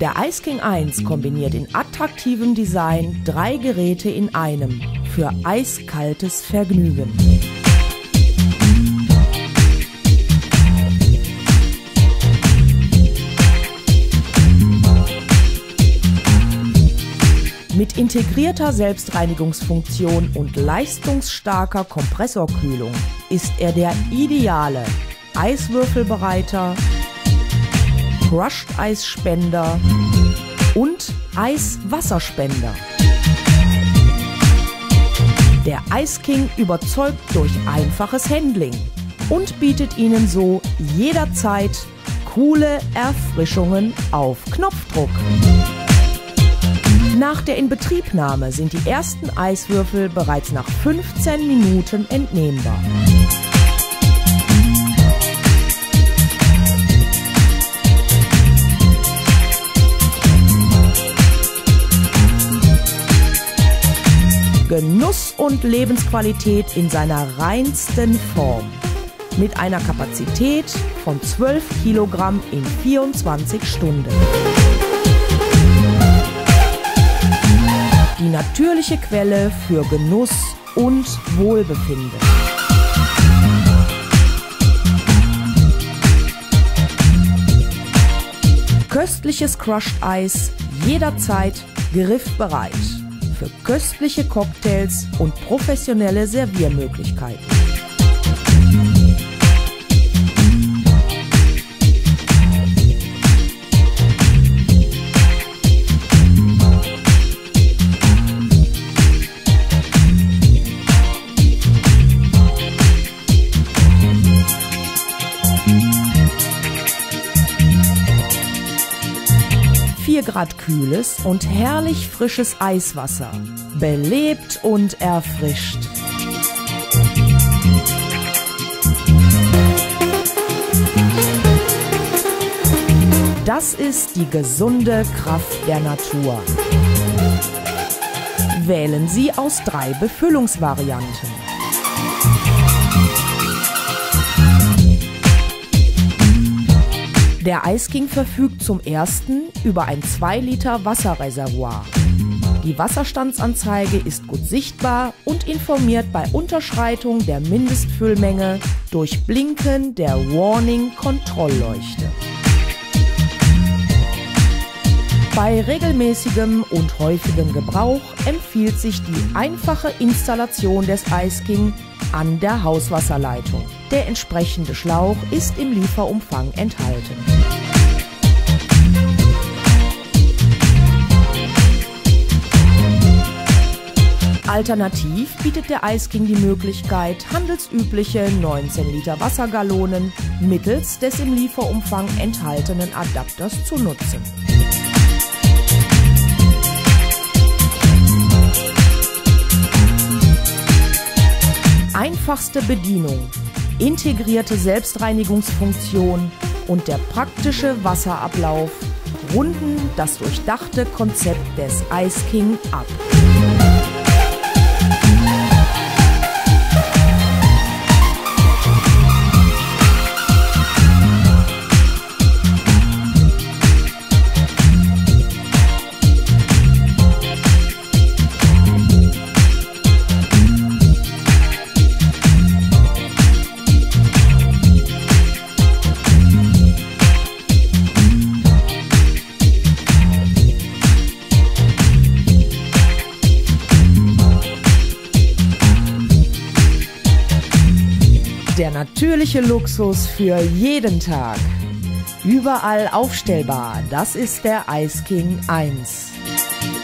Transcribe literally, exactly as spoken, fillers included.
Der Ice King eins kombiniert in attraktivem Design drei Geräte in einem für eiskaltes Vergnügen. Mit integrierter Selbstreinigungsfunktion und leistungsstarker Kompressorkühlung ist er der ideale Eiswürfelbereiter, Crushed-Eisspender und Eiswasserspender. Der Ice King überzeugt durch einfaches Handling und bietet Ihnen so jederzeit coole Erfrischungen auf Knopfdruck. Nach der Inbetriebnahme sind die ersten Eiswürfel bereits nach fünfzehn Minuten entnehmbar. Genuss und Lebensqualität in seiner reinsten Form. Mit einer Kapazität von zwölf Kilogramm in vierundzwanzig Stunden. Die natürliche Quelle für Genuss und Wohlbefinden. Köstliches Crushed Eis, jederzeit griffbereit. Für köstliche Cocktails und professionelle Serviermöglichkeiten. vier Grad kühles und herrlich frisches Eiswasser. Belebt und erfrischt. Das ist die gesunde Kraft der Natur. Wählen Sie aus drei Befüllungsvarianten. Der Ice King verfügt zum ersten über ein zwei Liter Wasserreservoir. Die Wasserstandsanzeige ist gut sichtbar und informiert bei Unterschreitung der Mindestfüllmenge durch Blinken der Warning-Kontrollleuchte. Bei regelmäßigem und häufigem Gebrauch empfiehlt sich die einfache Installation des Ice King an der Hauswasserleitung. Der entsprechende Schlauch ist im Lieferumfang enthalten. Alternativ bietet der Ice King die Möglichkeit, handelsübliche neunzehn Liter Wassergallonen mittels des im Lieferumfang enthaltenen Adapters zu nutzen. Einfachste Bedienung, integrierte Selbstreinigungsfunktion und der praktische Wasserablauf runden das durchdachte Konzept des Ice King ab. Der natürliche Luxus für jeden Tag. Überall aufstellbar, das ist der Ice King eins.